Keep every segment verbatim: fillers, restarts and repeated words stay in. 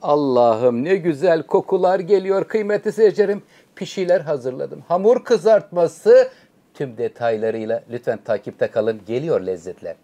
Allah'ım ne güzel kokular geliyor kıymetli seyircilerim. Pişiler hazırladım. Hamur kızartması tüm detaylarıyla lütfen takipte kalın. Geliyor lezzetler.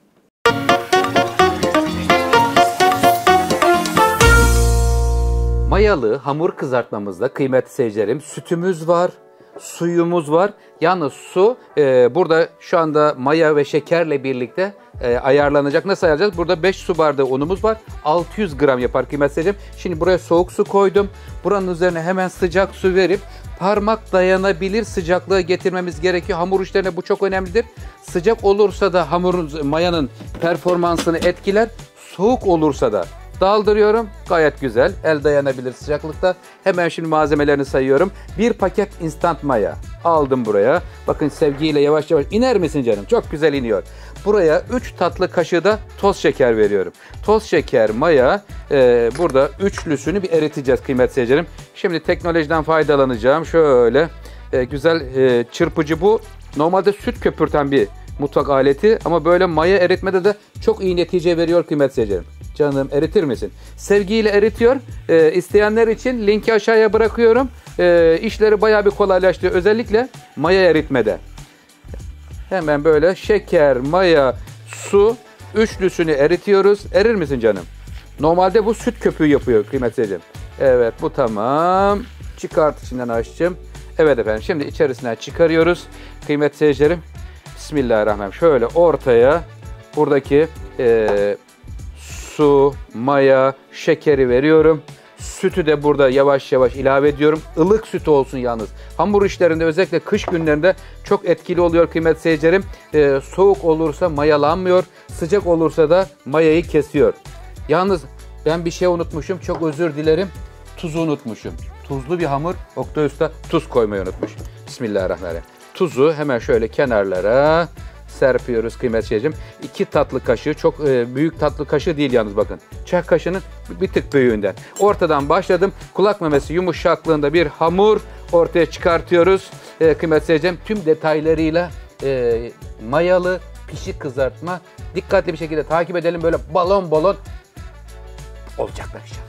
Mayalı hamur kızartmamızda kıymetli seyircilerim sütümüz var, suyumuz var. Yalnız su e, burada şu anda maya ve şekerle birlikte e, ayarlanacak. Nasıl ayarlayacağız? Burada beş su bardağı unumuz var. altı yüz gram yapar kıymetli seyircilerim. Şimdi buraya soğuk su koydum. Buranın üzerine hemen sıcak su verip parmak dayanabilir sıcaklığı getirmemiz gerekiyor. Hamur işlerine bu çok önemlidir. Sıcak olursa da hamurun, mayanın performansını etkiler. Soğuk olursa da daldırıyorum. Gayet güzel. El dayanabilir sıcaklıkta. Hemen şimdi malzemelerini sayıyorum. Bir paket instant maya aldım buraya. Bakın sevgiyle yavaş yavaş iner misin canım? Çok güzel iniyor. Buraya üç tatlı kaşığı da toz şeker veriyorum. Toz şeker, maya e, burada üçlüsünü bir eriteceğiz kıymetli seyircilerim. Şimdi teknolojiden faydalanacağım. Şöyle e, güzel e, çırpıcı bu. Normalde süt köpürten bir mutfak aleti ama böyle maya eritmede de çok iyi netice veriyor kıymetli seyircilerim. Canım eritir misin? Sevgiyle eritiyor. E, isteyenler için linki aşağıya bırakıyorum. E, işleri bayağı bir kolaylaştırıyor. Özellikle maya eritmede. Hemen böyle şeker, maya, su üçlüsünü eritiyoruz. Erir misin canım? Normalde bu süt köpüğü yapıyor kıymetli seyircilerim. Evet bu tamam. Çıkart içinden açtım. Evet efendim şimdi içerisinden çıkarıyoruz. Kıymetli seyircilerim. Bismillahirrahmanirrahim. Şöyle ortaya buradaki e, su, maya, şekeri veriyorum. Sütü de burada yavaş yavaş ilave ediyorum. Ilık süt olsun yalnız. Hamur işlerinde özellikle kış günlerinde çok etkili oluyor kıymetli seyircilerim. Ee, soğuk olursa mayalanmıyor. Sıcak olursa da mayayı kesiyor. Yalnız ben bir şey unutmuşum. Çok özür dilerim. Tuzu unutmuşum. Tuzlu bir hamur. Oktay Usta tuz koymayı unutmuş. Bismillahirrahmanirrahim. Tuzu hemen şöyle kenarlara serpiyoruz kıymetli seyircim. İki tatlı kaşığı, çok e, büyük tatlı kaşığı değil yalnız bakın. Çay kaşığının bir tık büyüğünden. Ortadan başladım. Kulak memesi yumuşaklığında bir hamur ortaya çıkartıyoruz. E, kıymetli seyircim tüm detaylarıyla e, mayalı pişi kızartma. Dikkatli bir şekilde takip edelim. Böyle balon balon olacaklar inşallah.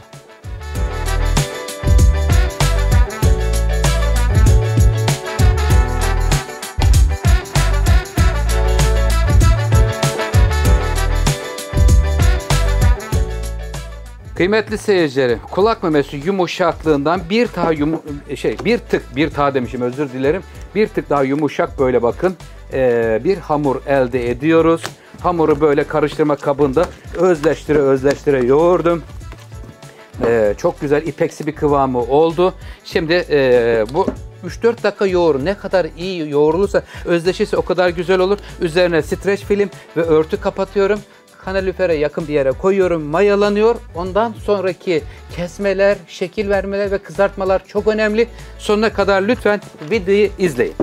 Kıymetli seyircilerim, kulak memesi yumuşaklığından bir daha yumu şey bir tık bir daha demişim özür dilerim. Bir tık daha yumuşak böyle bakın ee, bir hamur elde ediyoruz. Hamuru böyle karıştırma kabında özleştire özleştire yoğurdum. Ee, çok güzel ipeksi bir kıvamı oldu. Şimdi ee, bu üç dört dakika yoğurun. Ne kadar iyi yoğrulursa, özleşirse o kadar güzel olur. Üzerine streç film ve örtü kapatıyorum. Kalorifere yakın bir yere koyuyorum, mayalanıyor. Ondan sonraki kesmeler, şekil vermeler ve kızartmalar çok önemli. Sonuna kadar lütfen videoyu izleyin.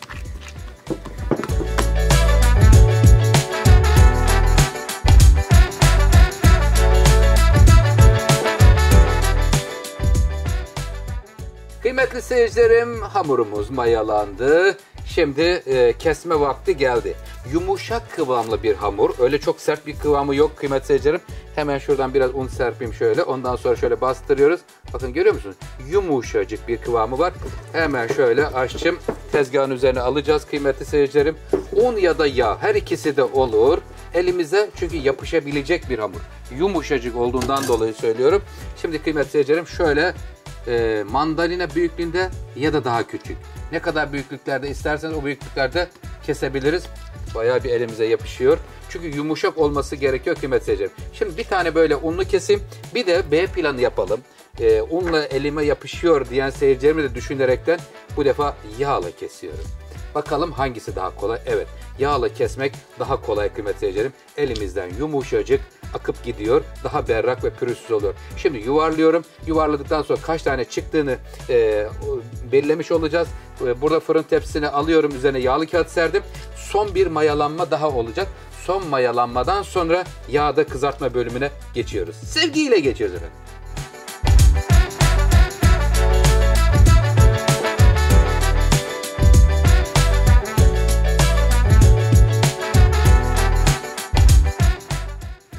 Kıymetli seyircilerim, hamurumuz mayalandı. Şimdi e, kesme vakti geldi. Yumuşak kıvamlı bir hamur. Öyle çok sert bir kıvamı yok kıymetli seyircilerim. Hemen şuradan biraz un serpeyim şöyle. Ondan sonra şöyle bastırıyoruz. Bakın görüyor musunuz? Yumuşacık bir kıvamı var. Hemen şöyle açtım. Tezgahın üzerine alacağız kıymetli seyircilerim. Un ya da yağ her ikisi de olur. Elimize çünkü yapışabilecek bir hamur. Yumuşacık olduğundan dolayı söylüyorum. Şimdi kıymetli seyircilerim şöyle e, mandalina büyüklüğünde ya da daha küçük. Ne kadar büyüklüklerde isterseniz o büyüklüklerde kesebiliriz. Bayağı bir elimize yapışıyor. Çünkü yumuşak olması gerekiyor kıymetli seyircilerim. Şimdi bir tane böyle unlu keseyim. Bir de B planı yapalım. Ee, unla elime yapışıyor diyen seyircilerimi de düşünerekten bu defa yağla kesiyorum. Bakalım hangisi daha kolay? Evet, yağla kesmek daha kolay kıymetli seyircilerim. Elimizden yumuşacık akıp gidiyor. Daha berrak ve pürüzsüz oluyor. Şimdi yuvarlıyorum. Yuvarladıktan sonra kaç tane çıktığını e, belirlemiş olacağız. E, burada fırın tepsisine alıyorum. Üzerine yağlı kağıt serdim. Son bir mayalanma daha olacak. Son mayalanmadan sonra yağda kızartma bölümüne geçiyoruz. Sevgiyle geçiyoruz efendim.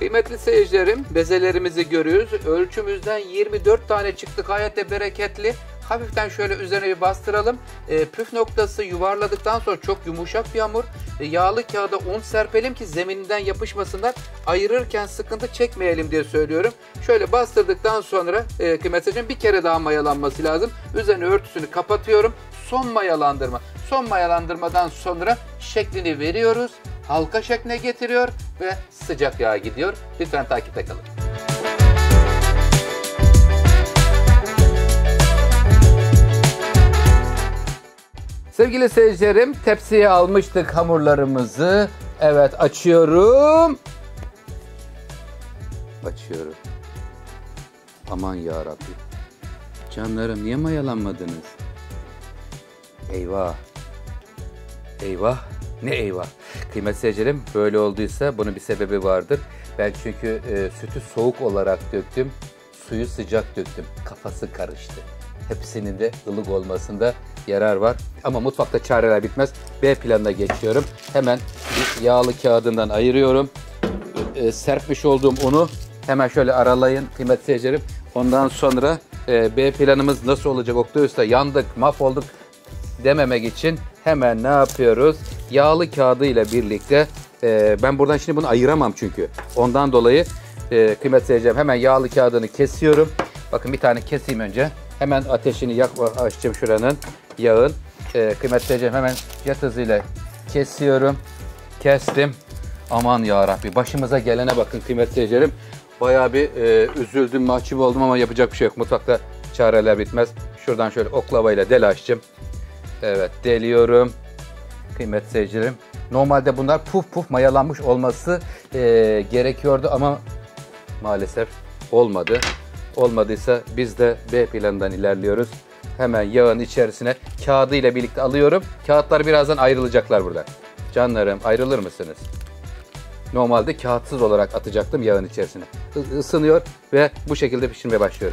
Kıymetli seyircilerim, bezelerimizi görüyoruz. Ölçümüzden yirmi dört tane çıktı, gayet de bereketli. Hafiften şöyle üzerine bir bastıralım. E, püf noktası, yuvarladıktan sonra çok yumuşak bir hamur. E, yağlı kağıda un serpelim ki zemininden yapışmasınlar. Ayırırken sıkıntı çekmeyelim diye söylüyorum. Şöyle bastırdıktan sonra e, kıymetli seyircilerim, bir kere daha mayalanması lazım. Üzerine örtüsünü kapatıyorum. Son mayalandırma. Son mayalandırmadan sonra şeklini veriyoruz. Halka şekline getiriyor ve sıcak yağa gidiyor. Lütfen takipte kalın. Sevgili seyircilerim, tepsiye almıştık hamurlarımızı. Evet, açıyorum. Açıyorum. Aman yarabbi. Canlarım, niye mayalanmadınız? Eyvah. Eyvah. Ne eyvah. Kıymetli seyircilerim, böyle olduysa bunun bir sebebi vardır. Ben çünkü e, sütü soğuk olarak döktüm. Suyu sıcak döktüm. Kafası karıştı. Hepsinin de ılık olmasında yarar var. Ama mutfakta çareler bitmez. B planına geçiyorum. Hemen bir yağlı kağıdından ayırıyorum. E, serpmiş olduğum unu hemen şöyle aralayın kıymetli seyircilerim. Ondan sonra e, B planımız nasıl olacak Oktay Usta? Yandık, mahvolduk dememek için hemen ne yapıyoruz? Yağlı kağıdı ile birlikte e, ben buradan şimdi bunu ayıramam çünkü. Ondan dolayı e, kıymetli seyircilerim, hemen yağlı kağıdını kesiyorum. Bakın bir tane keseyim önce. Hemen ateşini yak, açacağım şuranın yağın. E, kıymetli seyircilerim, hemen jet hızıyla kesiyorum. Kestim. Aman yarabbi, başımıza gelene bakın kıymetli seyircilerim. Bayağı bir e, üzüldüm, mahcup oldum ama yapacak bir şey yok. Mutfakta çareler bitmez. Şuradan şöyle oklavayla del açtım. Evet, deliyorum. Kıymetli seyircilerim. Normalde bunlar puf puf mayalanmış olması e, gerekiyordu ama maalesef olmadı. Olmadıysa biz de B planından ilerliyoruz. Hemen yağın içerisine kağıdı ile birlikte alıyorum. Kağıtlar birazdan ayrılacaklar burada. Canlarım, ayrılır mısınız? Normalde kağıtsız olarak atacaktım yağın içerisine. Isınıyor ve bu şekilde pişirmeye başlıyorum.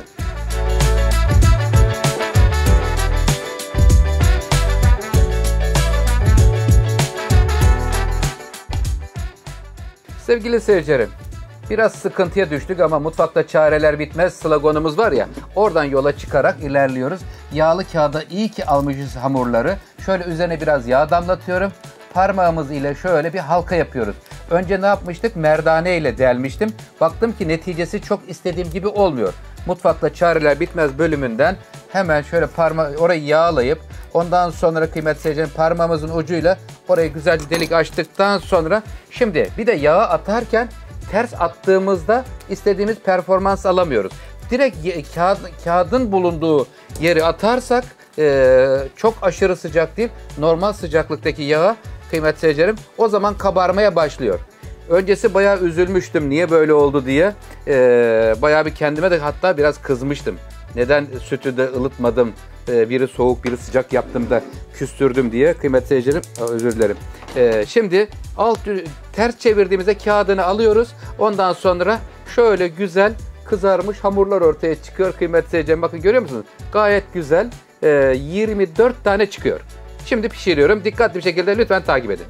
Sevgili seyircilerim, biraz sıkıntıya düştük ama mutfakta çareler bitmez sloganımız var ya, oradan yola çıkarak ilerliyoruz. Yağlı kağıda iyi ki almışız hamurları. Şöyle üzerine biraz yağ damlatıyorum. Parmağımız ile şöyle bir halka yapıyoruz. Önce ne yapmıştık? Merdane ile delmiştim. Baktım ki neticesi çok istediğim gibi olmuyor. Mutfakta çareler bitmez bölümünden hemen şöyle parma orayı yağlayıp ondan sonra kıymetli seyircilerim, parmağımızın ucuyla orayı güzelce delik açtıktan sonra şimdi bir de yağı atarken ters attığımızda istediğimiz performans alamıyoruz. Direkt kağıt, kağıdın bulunduğu yeri atarsak e, çok aşırı sıcak değil, normal sıcaklıktaki yağı kıymetli seyircilerim o zaman kabarmaya başlıyor. Öncesi bayağı üzülmüştüm niye böyle oldu diye. Ee, bayağı bir kendime de hatta biraz kızmıştım. Neden sütü de ılıtmadım, ee, biri soğuk biri sıcak yaptım da küstürdüm diye kıymetli seyircilerim. Özür dilerim. Ee, şimdi alt ters çevirdiğimizde kağıdını alıyoruz. Ondan sonra şöyle güzel kızarmış hamurlar ortaya çıkıyor kıymetli seyircilerim. Bakın görüyor musunuz? Gayet güzel. Ee, yirmi dört tane çıkıyor. Şimdi pişiriyorum. Dikkatli bir şekilde lütfen takip edin.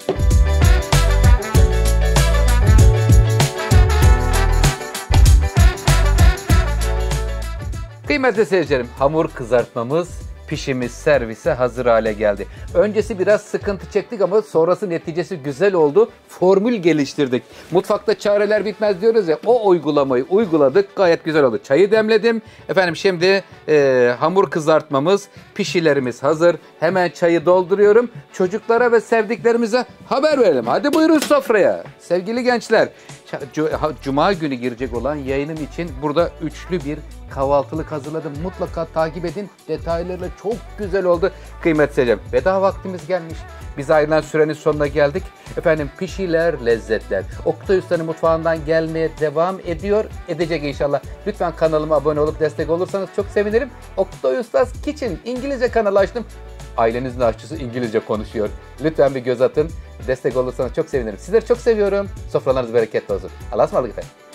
Kıymetli seyircilerim, hamur kızartmamız, pişimiz servise hazır hale geldi. Öncesi biraz sıkıntı çektik ama sonrası neticesi güzel oldu. Formül geliştirdik. Mutfakta çareler bitmez diyoruz ya, o uygulamayı uyguladık. Gayet güzel oldu. Çayı demledim. Efendim şimdi e, hamur kızartmamız, pişilerimiz hazır. Hemen çayı dolduruyorum. Çocuklara ve sevdiklerimize haber verelim. Hadi buyurun sofraya. Sevgili gençler, Cuma günü girecek olan yayınım için burada üçlü bir kahvaltılık hazırladım. Mutlaka takip edin. Detaylarıyla çok güzel oldu. Kıymetli seyircilerim, veda vaktimiz gelmiş. Biz ayrılan sürenin sonuna geldik. Efendim pişiler, lezzetler. Oktay Usta'nın mutfağından gelmeye devam ediyor. Edecek inşallah. Lütfen kanalıma abone olup destek olursanız çok sevinirim. Oktay Usta's Kitchen İngilizce kanalı açtım. Ailenizin aşçısı İngilizce konuşuyor. Lütfen bir göz atın. Destek olursanız çok sevinirim. Sizleri çok seviyorum. Sofralarınız bereketli olsun. Allah'a ısmarladık efendim.